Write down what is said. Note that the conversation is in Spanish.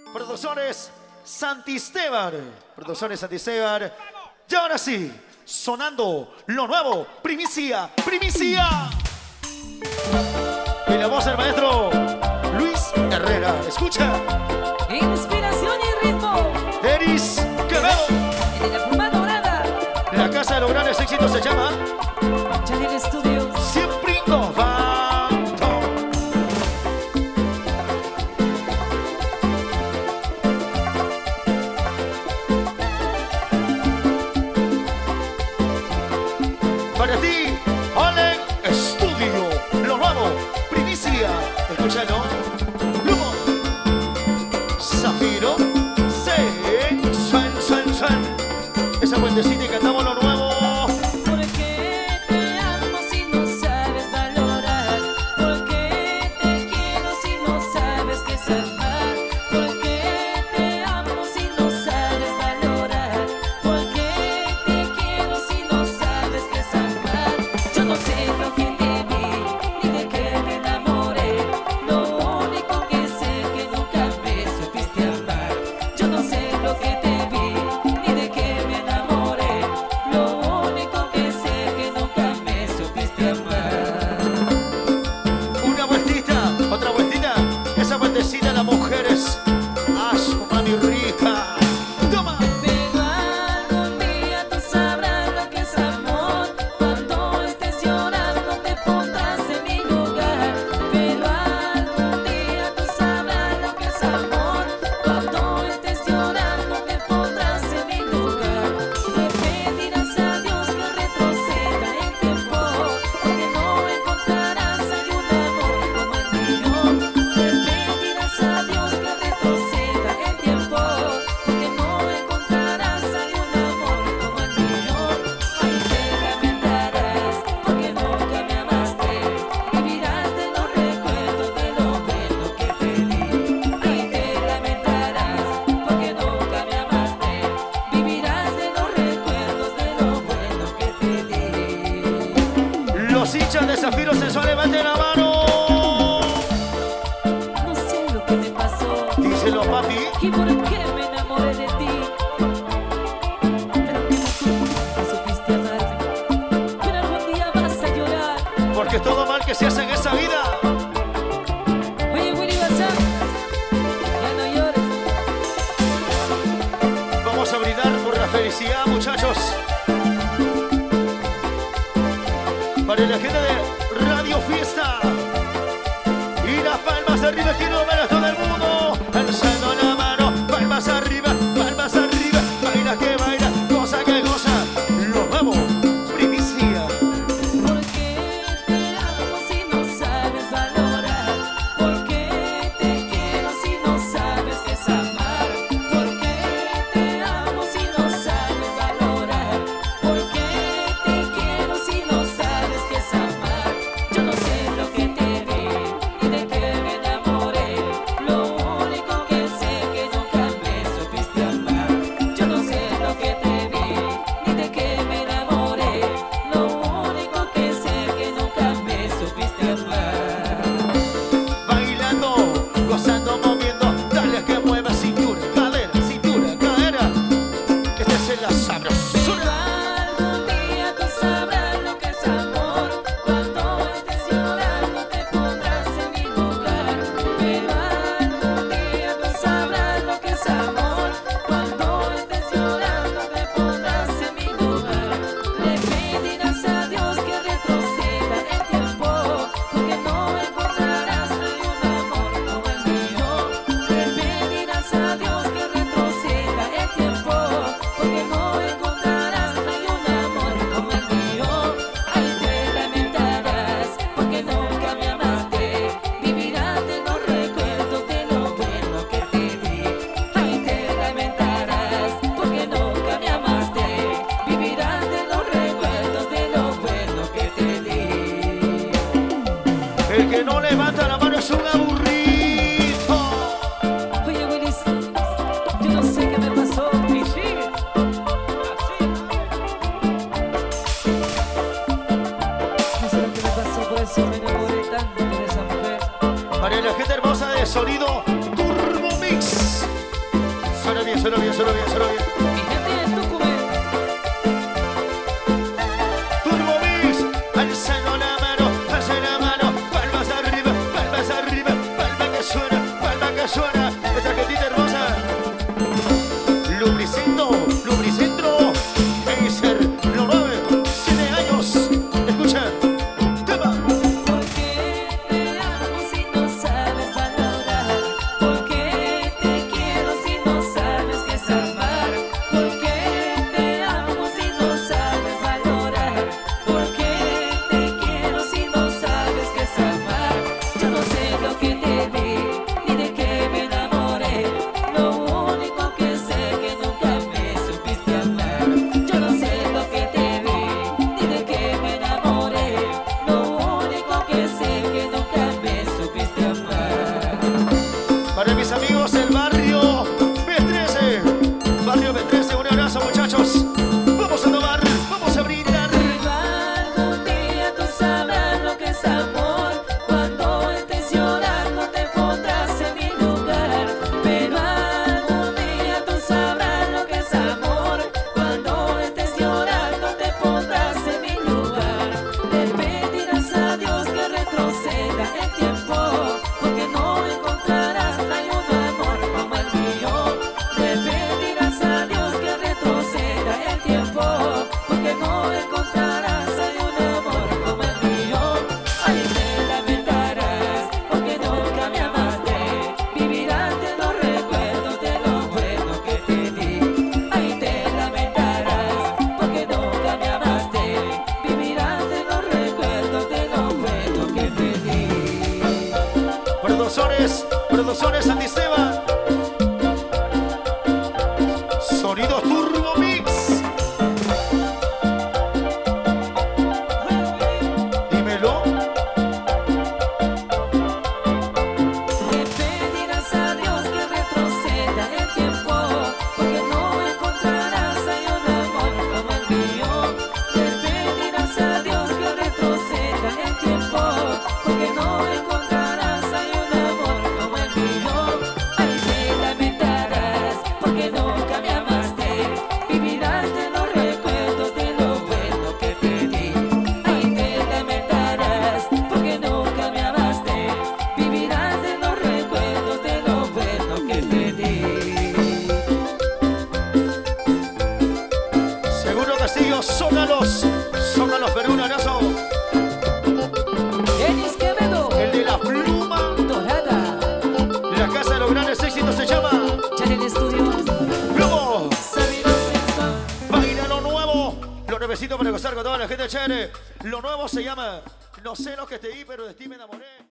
Producciones Santisteban. Producciones Santisteban. Y ahora sí, sonando lo nuevo. Primicia, primicia. Y la voz del maestro Luis Herrera. Escucha. Inspiración y ritmo. Eris Quevedo. De la pluma dorada. La casa de los grandes éxitos se llama Chanel Studios. Siempre innovando. Para ti, Allen Studio, lo nuevo, primicia. Escúchalo. Plumo, Zafiro, Suen. Esa puentecita y cantamos lo nuevo. ¿Por qué te amo si no sabes valorar? ¿Por qué te quiero si no sabes qué es amar? ¿Por qué te amo si no sabes valorar? ¿Por qué te quiero si no sabes qué es amar? Yo no sé lo que te vi, ni de qué me enamoré. Lo único que sé que nunca me supiste amar. Yo no sé lo que te vi, ni de qué me enamoré. Lo único que sé que nunca me supiste amar. Una vueltita, otra vueltita. Esa vueltecita, las mujeres. Asco, mami rica. Toma. Pero algún día tú sabrás lo que es amor. Cuando estés llorando te pondrás en mi lugar. Pero algún día tú sabrás lo que es amor. Cuando estés llorando te pondrás en mi lugar. Le pedirás a Dios que retroceda el tiempo, porque no encontrarás hay un amor como el mío. Le pedirás a Dios que retroceda el tiempo, porque no encontrarás hay un amor como el mío. Ahí te lamentarás porque nunca me amaste, vivirás de los recuerdos de lo bueno que te di. Ahí te lamentarás porque nunca me amaste, vivirás de los recuerdos de lo bueno que te di. Los hinchas de Zafiro Sensual, levanten la mano. No sé lo que me pasó Díselo, papi. y por qué me enamoré de ti. Pero que tú nunca supiste amar. Pero algún día vas a llorar. Porque es todo mal que se hace en esa vida. Oye, Willy, WhatsApp, ya no llores. Vamos a brindar por la felicidad, muchachos. Para la gente de Radio Fiesta. Y las palmas arriba, quiero ver a todo el mundo. Alzando la mano, palmas arriba, baila que baila, goza que goza. Lo nuevo, primicia. ¿Por qué te amo si no sabes valorar? ¿Por qué te quiero si no sabes qué es amar? ¿Por qué te amo si no sabes valorar? ¿Por qué te quiero si no sabes qué es amar? Yo no sé lo que te vi, ni de qué me enamoré. Lo único que suena bien, suena bien, suena bien. Mi gente de Tucumán. Turbo Mix, alzando la mano, palmas arriba, palma que suena, esa jetita hermosa. Lubricentro, Acer, lo 9, 7 años, escucha, tema. ¿Por qué te amo si no sabes valorar? ¿Por qué te quiero si no sabes qué es amar? ¿Por qué te amo si no sabes valorar? ¿Por qué te quiero si no sabes qué es amar? Yo no sé lo que te di ni de qué me enamoré. Lo único que sé que nunca me supiste amar. Yo no sé lo que te vi ni de qué me enamoré. Lo único que sé que nunca me supiste amar. Para mis amigos del barrio B13, un abrazo muchachos. Vamos a tomar, vamos a brindar. Pero algún día tú sabrás lo que es amor. Cuando estés llorando te pondrás en mi lugar. Pero algún día tú sabrás lo que es amor. Cuando estés llorando te pondrás en mi lugar. Le pedirás a Dios que retroceda el tiempo, porque no encontrarás hay un amor como el mío. Le pedirás a Dios que retroceda el tiempo, porque no encontrarás hay un amor como el mío. Ahí te lamentarás porque nunca me amaste. Vivirás de los recuerdos de lo bueno que te di. Ahí te lamentarás porque nunca me amaste. Vivirás de los recuerdos de lo bueno que te di. Producciones Antisteban. Sonidos Turbo Mix. Dímelo. Le pedirás a Dios que retroceda el tiempo, porque no encontrarás hay un amor como el mío. Le pedirás a Dios que retroceda el tiempo, porque no encontrarás hay un amor como el mío. Ahí te lamentarás porque nunca me amaste. Vivirás de los recuerdos de lo bueno que te di. Ahí te lamentarás porque nunca me amaste. Vivirás de los recuerdos de lo bueno que te di. Seguro Castillo, zónalos, Perú, un abrazo. Denis Quevedo, El de la pluma, Dorada, la casa de los grandes éxitos se llama Channel Studios, Plomo. Sabino Sexton. Baila lo nuevo, lo nuevecito para gozar con toda la gente chévere. Lo nuevo se llama No sé lo que te di, pero de ti me enamoré.